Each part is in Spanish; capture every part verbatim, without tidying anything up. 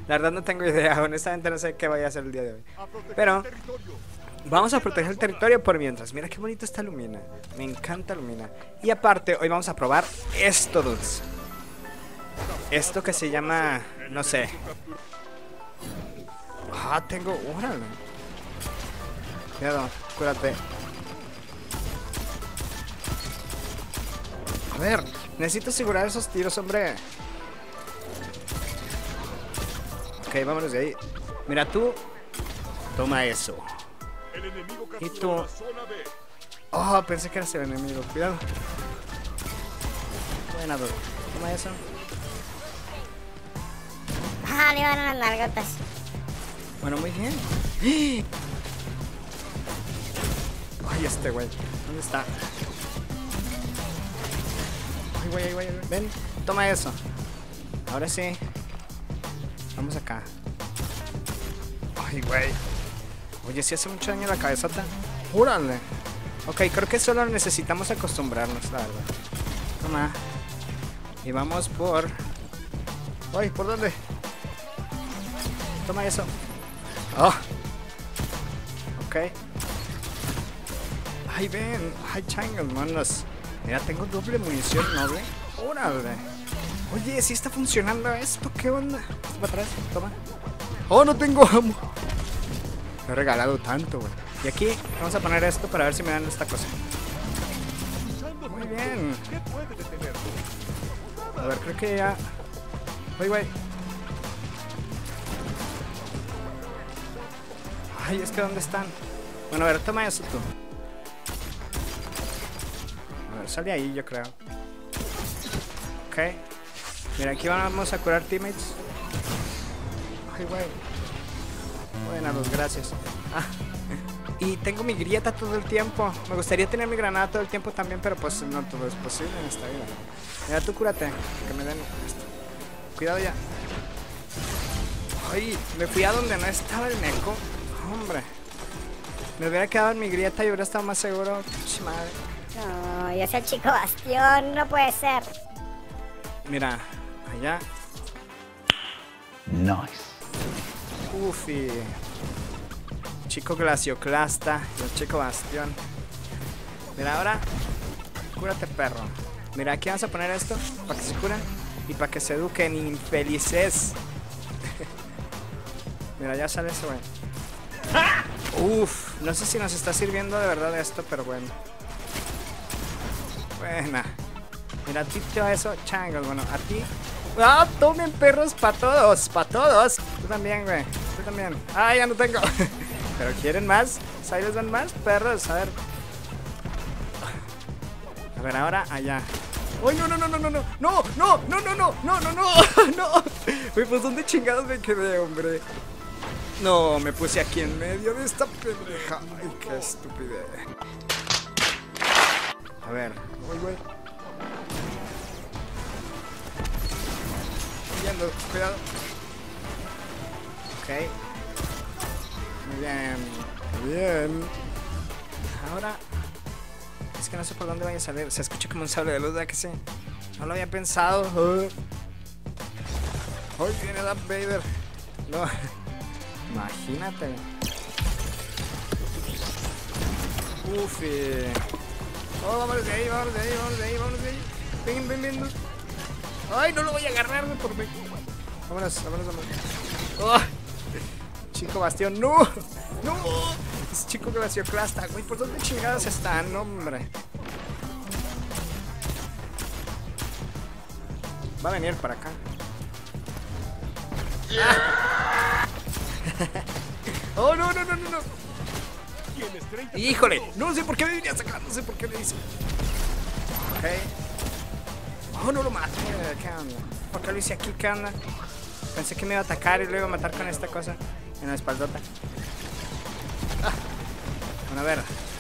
La verdad no tengo idea, honestamente no sé qué voy a hacer el día de hoy. Pero vamos a proteger el territorio por mientras. Mira qué bonito está Lumina. Me encanta Lumina. Y aparte, hoy vamos a probar esto, dudes. Esto que se llama... no sé. Ah, tengo... órale. Cuidado, cúrate. A ver, necesito asegurar esos tiros, hombre. Ok, vámonos de ahí. Mira tú. Toma eso. Y tú. Oh, pensé que eras el enemigo. Cuidado. Buena, dude. Toma eso. Ah, le van unas nalgotas. Bueno, muy bien. Ay, este güey. ¿Dónde está? Ay, güey, ay, güey. Ven, toma eso. Ahora sí. Vamos acá. Ay, güey. Oye, si hace mucho daño la cabezota. Júrale. Ok, creo que solo necesitamos acostumbrarnos, la verdad. Toma. Y vamos por... Ay, ¿por dónde? Toma eso. Oh. Ok. Ay, ven. Ay, changas, manos. Mira, tengo doble munición noble. Órale. Oye, si está funcionando esto. ¿Qué onda? Para atrás, toma. Oh, no tengo amo. Me he regalado tanto, güey. Y aquí vamos a poner esto para ver si me dan esta cosa. Muy bien. A ver, creo que ya... Ay, güey. Ay, es que ¿dónde están? Bueno, a ver, toma eso tú. A ver, sale ahí, yo creo. Ok. Mira, aquí vamos a curar teammates. Ay, güey. Buenas, dos, gracias. Ah. Y tengo mi grieta todo el tiempo. Me gustaría tener mi granada todo el tiempo también, pero pues no todo es posible en esta vida. Mira, tú cúrate, que me den esto. Cuidado ya. Ay, me fui a donde no estaba el Neko. Hombre. Me hubiera quedado en mi grieta y hubiera estado más seguro. Madre. No, yo soy el chico bastión, no puede ser. Mira, allá. Nice. Ufi. Chico glacioclasta y el chico bastión. Mira, ahora cúrate, perro. Mira, aquí vamos a poner esto para que se curen y para que se eduquen, infelices. Mira, ya sale ese güey. Uf, no sé si nos está sirviendo de verdad esto, pero bueno. Buena. Mira, a ti te va eso, changos. Bueno, a ti. ¡Ah! Tomen, perros, para todos, para todos. Tú también, güey. Tú también. Ah, ya no tengo. Pero quieren más. ¿Ahí les dan más, perros? A ver. A ver, ahora allá. ¡Ay, no, no, no, no, no, no! ¡No, no, no, no, no, no, no, no! ¡No! Güey, pues ¿dónde chingados me quedé, hombre? No, me puse aquí en medio de esta pendeja. Ay, qué estupidez. A ver. Uy, güey. Yendo, cuidado. Ok. Muy bien. Muy bien. Ahora. Es que no sé por dónde vaya a salir. Se escucha como un sable de luz, ¿verdad que sí? No lo había pensado. Hoy viene Darth Vader. No. Imagínate. Ufi. Oh, vámonos de ahí, vámonos de ahí, vámonos de ahí, vámonos de ahí. Ven, ven, ven. Ay, no lo voy a agarrar, güey, por mí. Vámonos, vámonos, vámonos. Oh, chico bastión, no. No. Es chico glacioclasta, güey. ¿Por dónde chingados están, hombre? Va a venir para acá. Ah. Oh, no, no, no, no, no. Híjole, no sé por qué me venía a sacar, no sé por qué le hice. Ok. Oh, no lo maté. ¿Qué onda? ¿Por qué lo hice aquí? ¿Qué onda? Pensé que me iba a atacar y lo iba a matar con esta cosa en la espaldota. Ah. Bueno, a ver.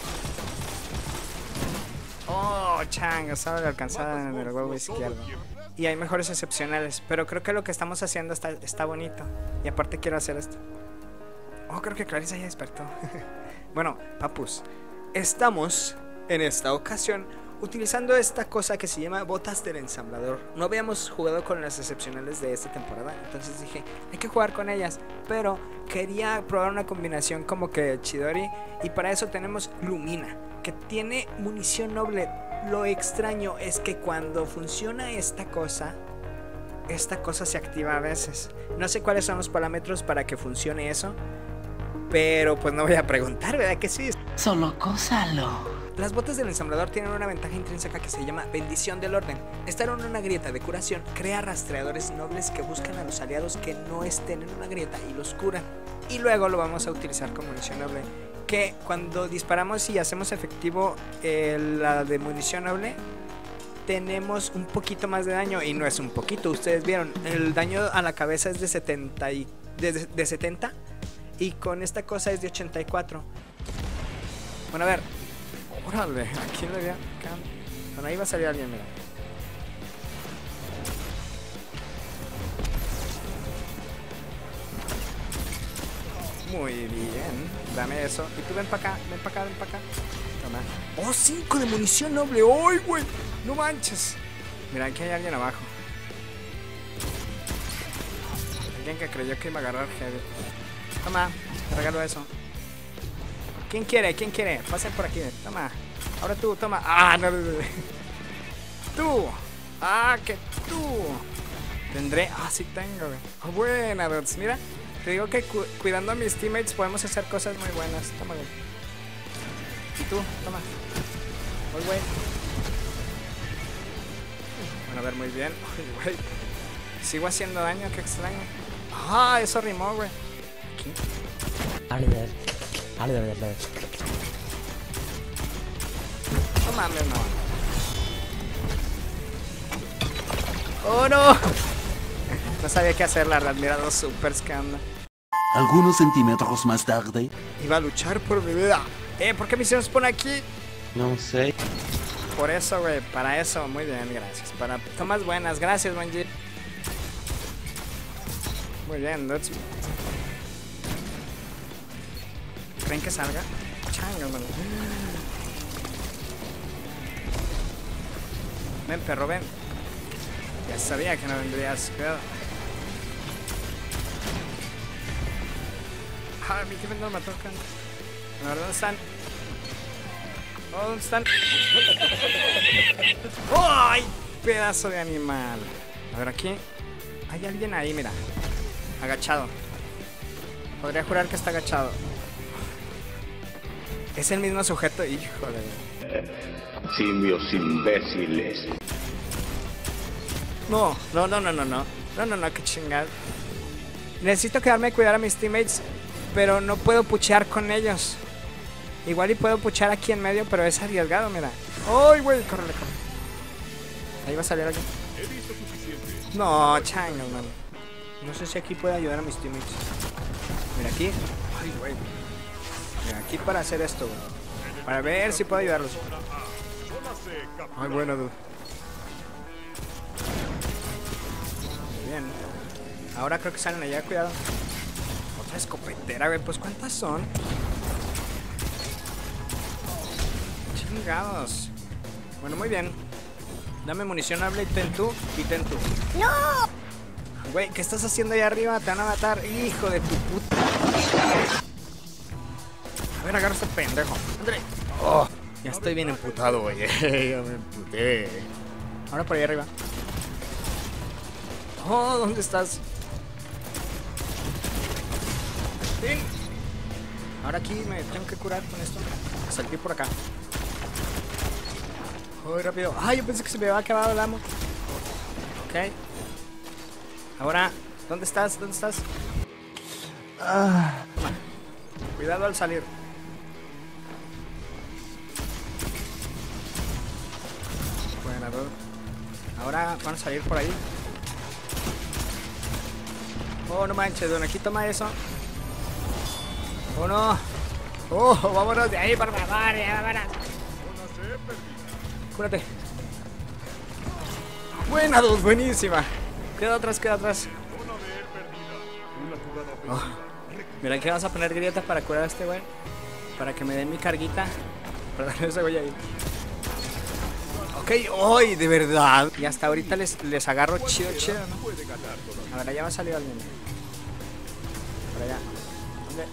Oh, changa, sabe alcanzada en el huevo izquierdo. Y hay mejores excepcionales, pero creo que lo que estamos haciendo está, está bonito. Y aparte quiero hacer esto. Oh, creo que Clarissa ya despertó. Bueno, papus, estamos en esta ocasión utilizando esta cosa que se llama botas del ensamblador. No habíamos jugado con las excepcionales de esta temporada, entonces dije, hay que jugar con ellas. Pero quería probar una combinación como que Chidori, y para eso tenemos Lumina, que tiene munición noble. Lo extraño es que cuando funciona esta cosa, esta cosa se activa a veces. No sé cuáles son los parámetros para que funcione eso, pero pues no voy a preguntar, ¿verdad que sí? Solo cósalo. Las botas del ensamblador tienen una ventaja intrínseca que se llama bendición del orden. Estar en una grieta de curación crea rastreadores nobles que buscan a los aliados que no estén en una grieta y los curan. Y luego lo vamos a utilizar como munición noble, que cuando disparamos y hacemos efectivo eh, la de munición noble, tenemos un poquito más de daño. Y no es un poquito, ustedes vieron, el daño a la cabeza es de setenta y, de, de setenta, y con esta cosa es de ochenta y cuatro. Bueno, a ver. Órale, ¿a quién le había? Bueno, ahí va a salir alguien, mira. Muy bien, dame eso. Y tú ven para acá, ven para acá, ven para acá. Toma. ¡Oh, cinco de munición noble! ¡Ay, güey! ¡No manches! Mira, aquí hay alguien abajo. Alguien que creyó que iba a agarrar heavy. Toma, te regalo eso. ¿Quién quiere? ¿Quién quiere? Pasen por aquí. Toma. Ahora tú, toma. Ah, no, no, no. Tú. Ah, que tú. Tendré. Ah, sí tengo, güey. Oh, buena, dudes. Mira. Te digo que cu cuidando a mis teammates podemos hacer cosas muy buenas. Toma, güey. Y tú, toma. Muy güey. Bueno, a ver, muy bien. Ay, güey. Sigo haciendo daño, qué extraño. Ah, eso rimó, güey. Aquí. No mames, no. ¡Oh, no! No sabía qué hacer, la verdad. Mira los supers que anda. Algunos centímetros más tarde. Iba a luchar por mi vida. Eh, ¿por qué me hicieron spawn aquí? No sé. Por eso, güey. Para eso. Muy bien, gracias. Para tomas buenas. Gracias, Bungie. Muy bien, dudes. ¿Creen que salga? Chango, mano. Ven, perro, ven. Ya sabía que no vendrías. Cuidado. Ah, mi jefe no me tocan. A ver, ¿dónde están? Oh, ¿dónde están? ¡Ay! Pedazo de animal. A ver, aquí. Hay alguien ahí, mira. Agachado. Podría jurar que está agachado. Es el mismo sujeto, híjole. Simios imbéciles. No, no, no, no, no, no. No, no, no, qué chingada. Necesito quedarme a cuidar a mis teammates, pero no puedo puchear con ellos. Igual y puedo puchear aquí en medio, pero es arriesgado, mira. ¡Ay, güey! Córrele, córrele. Ahí va a salir alguien. No, chango, man. No sé si aquí puedo ayudar a mis teammates. Mira aquí. Ay, güey. Mira, aquí para hacer esto, güey. Para ver si puedo ayudarlos. Ay, bueno, dude. Bien. Ahora creo que salen allá, cuidado. Otra escopetera, güey. Pues ¿cuántas son? Chingados. Bueno, muy bien. Dame munición, hable y ten tú y ten tú. ¡No! Güey, ¿qué estás haciendo ahí arriba? Te van a matar. Hijo de tu puta. A ver, agarra este pendejo. André. Oh, ya estoy bien emputado, güey. Ya me emputé. Ahora por ahí arriba. Oh, ¿dónde estás? Ven. Ahora aquí me tengo que curar con esto. Salí por acá. Uy, rápido. Ay, yo pensé que se me había acabado el amo. Ok. Ahora, ¿dónde estás? ¿Dónde estás? Ah. Toma. Cuidado al salir. Bueno, ahora van a salir por ahí. Oh, no manches, don, aquí toma eso. Oh, no. Oh, vámonos de ahí, por favor, vámonos. Cúrate. Buena, dos, buenísima. Queda atrás, queda atrás. Oh. Mira, aquí vamos a poner grietas para curar a este güey. Para que me den mi carguita. Para darle a ese güey ahí. Ok, hoy, de verdad. Y hasta ahorita les, les agarro chido, chido, ¿no? A ver, allá va a salir alguien. Por allá. ¿Dónde?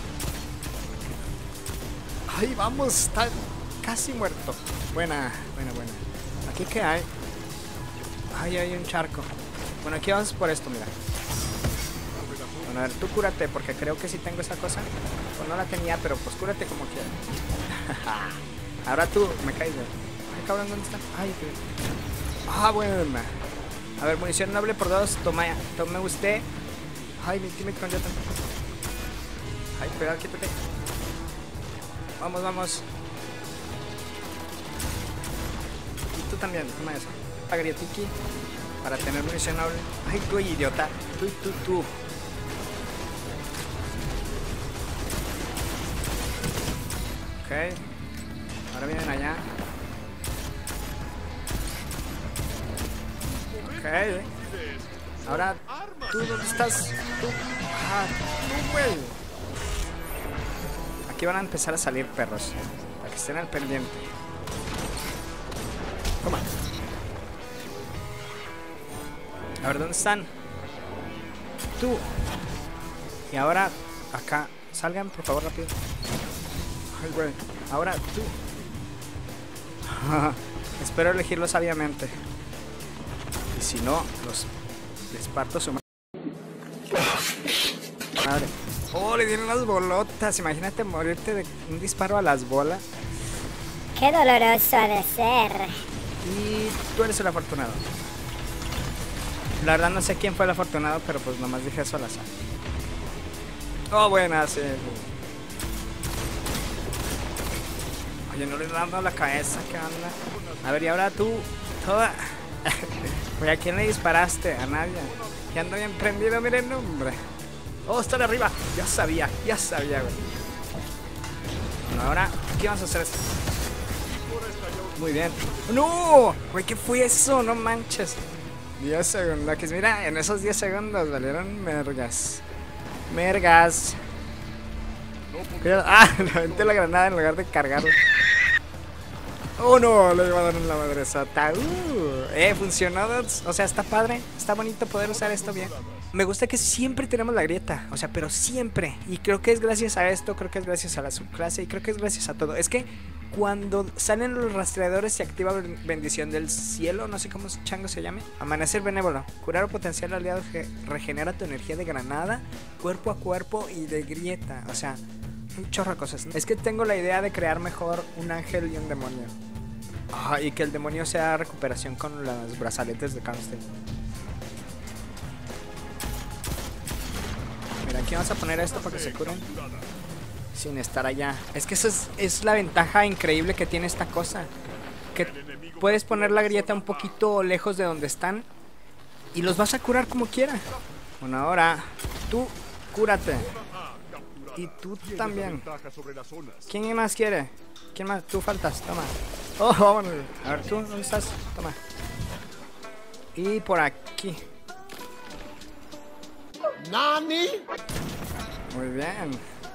Ay, vamos, está casi muerto. Buena, buena, buena. ¿Aquí qué hay? Ay, hay un charco. Bueno, aquí vamos por esto, mira. Bueno, a ver, tú cúrate, porque creo que sí tengo esa cosa. Pues no la tenía, pero pues cúrate como quieras. Ahora tú, me caes, güey. Ay, cabrón, ¿dónde está? Ay, qué... Ah, buena. A ver, munición noble por dos. Toma, tome usted. Ay, mi teammate con Jota. Ay, cuidado, quítate. Vamos, vamos. Y tú también, toma eso. Agriatiki para tener munición noble. Ay, tú, idiota. Tú, tú, tú. Ok. Ahora vienen allá. Ok. Ahora, ¿tú dónde estás? Tú. Ah, tú, güey. Aquí van a empezar a salir perros. Para que estén al pendiente. Toma. A ver, ¿dónde están? Tú. Y ahora, acá. Salgan, por favor, rápido. Ay, güey. Ahora, tú. Espero elegirlo sabiamente. Y si no, los... les parto su madre. Madre. Oh, le dieron unas bolotas. Imagínate morirte de un disparo a las bolas. Qué doloroso ha de ser. Y tú eres el afortunado. La verdad no sé quién fue el afortunado, pero pues nomás dije eso al azar. Oh, buenas, sí. Oye, no le dando la cabeza, ¿qué onda? A ver, y ahora tú, toda... Oye, ¿a quién le disparaste? A nadie. Que ando bien prendido, miren, hombre. Oh, está de arriba. Ya sabía, ya sabía, güey. Bueno, ahora, ¿qué vamos a hacer esto? Muy bien. ¡No! Güey, ¿qué fue eso? No manches. diez segundos. Que mira, en esos diez segundos valieron mergas. Mergas. Cuidado. Ah, le aventé la granada en lugar de cargarla. Oh no, le iba a dar en la madresota. Uh, eh, funcionó. O sea, está padre. Está bonito poder usar esto bien. Me gusta que siempre tenemos la grieta. O sea, pero siempre. Y creo que es gracias a esto. Creo que es gracias a la subclase. Y creo que es gracias a todo. Es que cuando salen los rastreadores se activa bendición del cielo. No sé cómo chango se llame. Amanecer benévolo. Curar o potencial aliado que regenera tu energía de granada, cuerpo a cuerpo y de grieta. O sea, un chorro de cosas. Es que tengo la idea de crear mejor un ángel y un demonio. Ah, y que el demonio sea recuperación con los brazaletes de Karnstein. Mira, aquí vamos a poner esto para que se curen sin estar allá. Es que eso es, es la ventaja increíble que tiene esta cosa. Que puedes poner la grieta un poquito lejos de donde están y los vas a curar como quiera. Bueno, ahora tú cúrate. Y tú también. ¿Quién más quiere? ¿Quién más? Tú faltas, toma. Oh, vámonos. A ver, ¿tú dónde estás? Toma. Y por aquí. ¿Nani? Muy bien.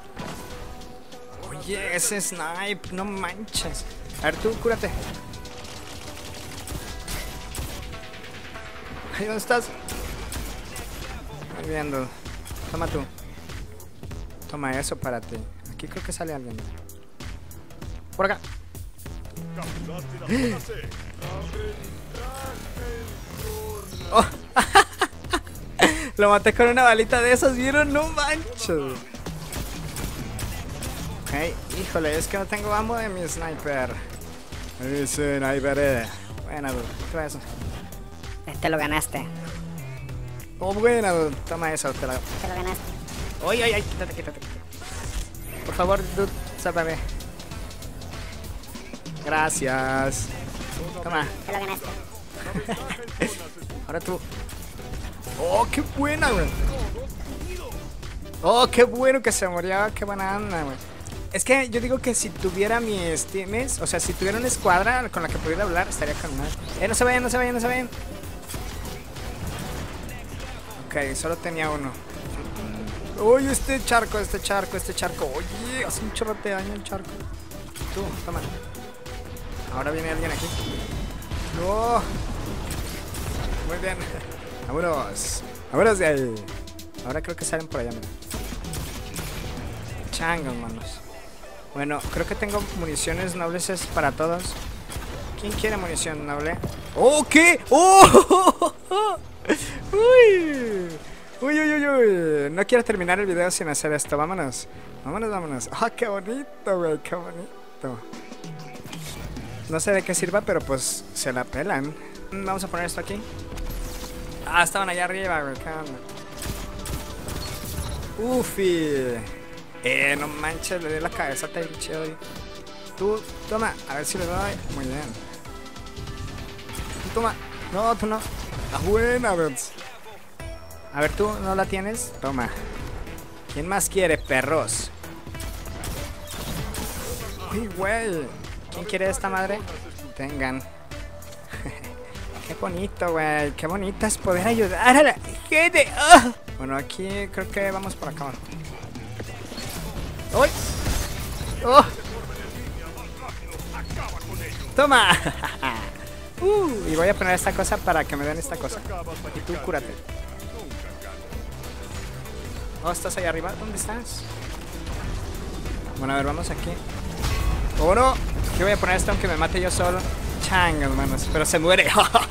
Oye, ese snipe, no manches. A ver, tú, cúrate. Ahí, ¿dónde estás? Muy bien, dude. Toma tú. Toma eso para ti. Aquí creo que sale alguien. Por acá. Oh. Lo maté con una balita de esas, ¿vieron? No manches. Ok, híjole, es que no tengo ammo de mi sniper. Mi sniper. Buena, dude. ¿Qué es eso? Te lo ganaste. Oh, buena, dude. Toma eso, te la... Te lo ganaste. Ay, ay, ay, quítate, quítate. Por favor, dude, sálvame. Gracias. Toma. Te lo ganaste. Ahora tú. Oh, qué buena, güey. Oh, qué bueno que se murió. Qué buena onda, güey. Es que yo digo que si tuviera mis teams, o sea, si tuviera una escuadra con la que pudiera hablar, estaría con más. Eh, no se vayan, no se vayan, no se vayan. Ok, solo tenía uno. Uy, este charco, este charco, este charco. Oye, hace un chorro de daño el charco. Tú, toma. Ahora viene alguien aquí. No. Muy bien. Vámonos. Vámonos de ahí. Ahora creo que salen por allá. Changos, manos. Bueno, creo que tengo municiones nobles para todos. ¿Quién quiere munición noble? ¡Oh, qué! ¡Oh! ¡Uy! ¡Uy, uy, uy, uy! No quiero terminar el video sin hacer esto. Vámonos. Vámonos, vámonos. ¡Ah, qué bonito, güey! ¡Qué bonito! No sé de qué sirva, pero pues se la pelan. Vamos a poner esto aquí. Ah, estaban allá arriba, güey. ¿Qué onda? Ufi. Eh, no manches, le di la cabeza a chido. Tú, toma, a ver si le doy. Muy bien. Tú toma. No, tú no. Ah, buena, Vince. A ver, tú, ¿no la tienes? Toma. ¿Quién más quiere, perros? Uy, güey. ¿Quién quiere esta madre? Tengan. Qué bonito, güey. Qué bonito es poder ayudar a la gente. ¡Oh! Bueno, aquí creo que vamos por acá. ¡Uy! ¡Oh! ¡Toma! uh, y voy a poner esta cosa para que me den esta cosa. Y tú cúrate. Oh, ¿estás ahí arriba? ¿Dónde estás? Bueno, a ver, vamos aquí. ¡Oh, no! Yo voy a poner esto aunque me mate yo solo. Changas, manos. Pero se muere.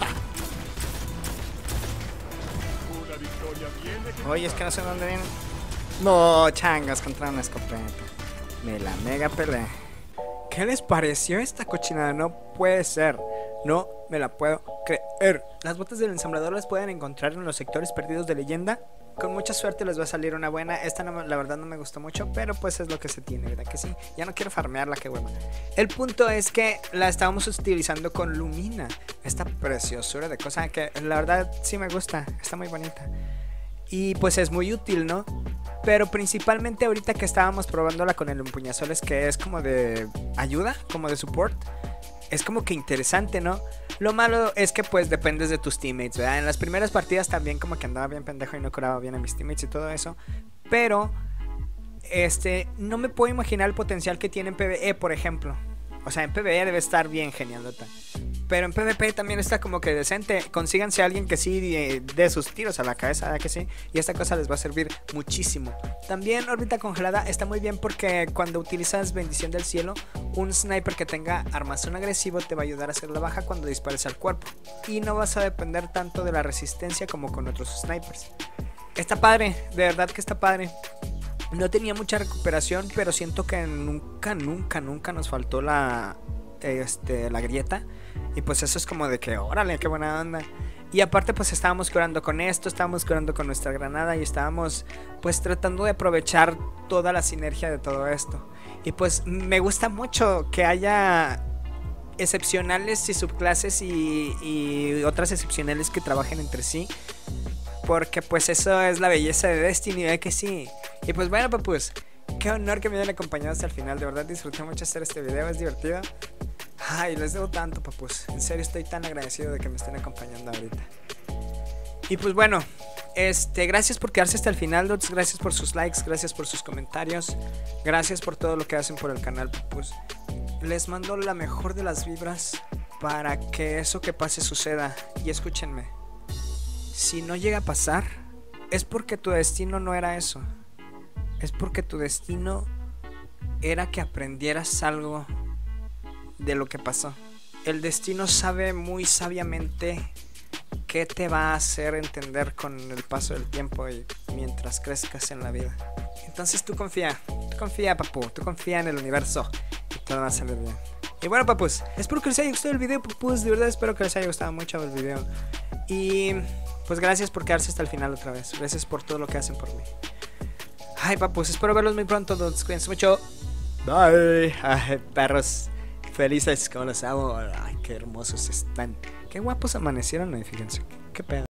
Oye, es que no sé dónde vienen. No, changas contra una escopeta. Me la mega peleé. ¿Qué les pareció esta cochinada? No puede ser. No me la puedo creer. Las botas del ensamblador las pueden encontrar en los sectores perdidos de leyenda. Con mucha suerte les va a salir una buena. Esta no, la verdad no me gustó mucho, pero pues es lo que se tiene, ¿verdad que sí? Ya no quiero farmearla, qué hueva. El punto es que la estábamos utilizando con Lumina. Esta preciosura de cosa que la verdad sí me gusta. Está muy bonita. Y pues es muy útil, ¿no? Pero principalmente ahorita que estábamos probándola con el empuñazoles, que es como de ayuda, como de support, es como que interesante, ¿no? Lo malo es que pues dependes de tus teammates, ¿verdad? En las primeras partidas también como que andaba bien pendejo y no curaba bien a mis teammates y todo eso. Pero este, no me puedo imaginar el potencial que tiene en PvE, por ejemplo. O sea, en PvE debe estar bien genialota. Pero en PvP también está como que decente. Consíganse a alguien que sí dé sus tiros a la cabeza, ¿verdad que sí? Y esta cosa les va a servir muchísimo. También órbita congelada está muy bien porque cuando utilizas bendición del cielo, un sniper que tenga armazón agresivo te va a ayudar a hacer la baja cuando dispares al cuerpo. Y no vas a depender tanto de la resistencia como con otros snipers. Está padre, de verdad que está padre. No tenía mucha recuperación, pero siento que nunca, nunca, nunca nos faltó la, este, la grieta. Y pues eso es como de que, órale, qué buena onda. Y aparte pues estábamos curando con esto, estábamos curando con nuestra granada y estábamos pues tratando de aprovechar toda la sinergia de todo esto. Y pues me gusta mucho que haya excepcionales y subclases y, y otras excepcionales que trabajen entre sí. Porque pues eso es la belleza de Destiny, ¿verdad que sí? Y pues bueno, papus, qué honor que me hayan acompañado hasta el final. De verdad disfruté mucho hacer este video, es divertido. Ay, les debo tanto, papus. En serio estoy tan agradecido de que me estén acompañando ahorita. Y pues bueno, este, gracias por quedarse hasta el final, dudes. Gracias por sus likes, gracias por sus comentarios. Gracias por todo lo que hacen por el canal, papus. Les mando la mejor de las vibras para que eso que pase suceda. Y escúchenme, si no llega a pasar, es porque tu destino no era eso. Es porque tu destino era que aprendieras algo de lo que pasó. El destino sabe muy sabiamente qué te va a hacer entender con el paso del tiempo y mientras crezcas en la vida. Entonces tú confía, tú confía, papu, tú confía en el universo y todo va a salir bien. Y bueno, papus, espero que les haya gustado el video, papus. De verdad espero que les haya gustado mucho el video. Y pues gracias por quedarse hasta el final otra vez. Gracias por todo lo que hacen por mí. Ay, papus, espero verlos muy pronto. Cuídense mucho. Bye. Ay, perros felices como los amo. Ay, qué hermosos están. Qué guapos amanecieron hoy, fíjense. Qué pedo.